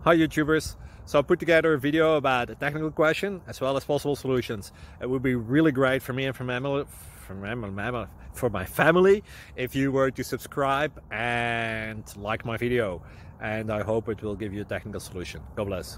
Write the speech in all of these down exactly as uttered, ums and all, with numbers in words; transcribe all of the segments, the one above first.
Hi YouTubers! So I put together a video about a technical question as well as possible solutions. It would be really great for me and for my family, for my, for my family if you were to subscribe and like my video. And I hope it will give you a technical solution. God bless.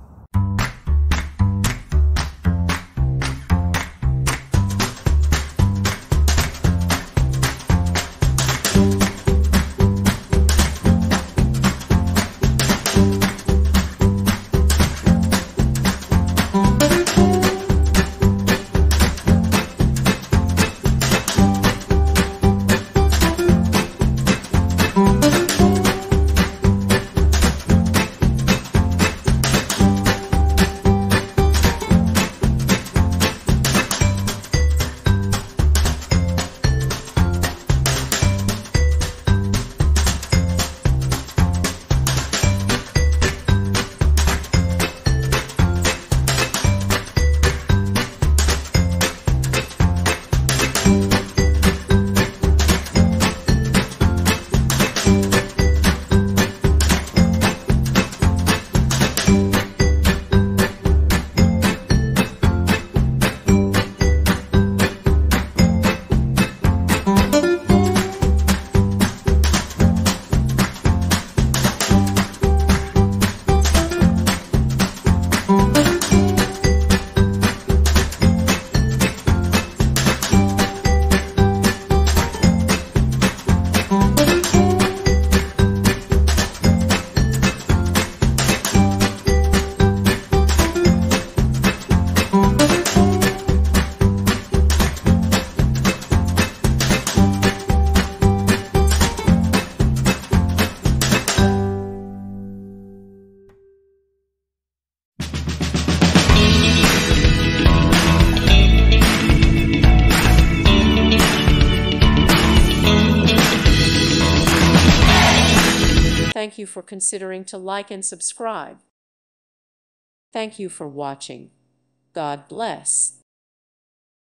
Thank you for considering to like and subscribe. Thank you for watching. God bless.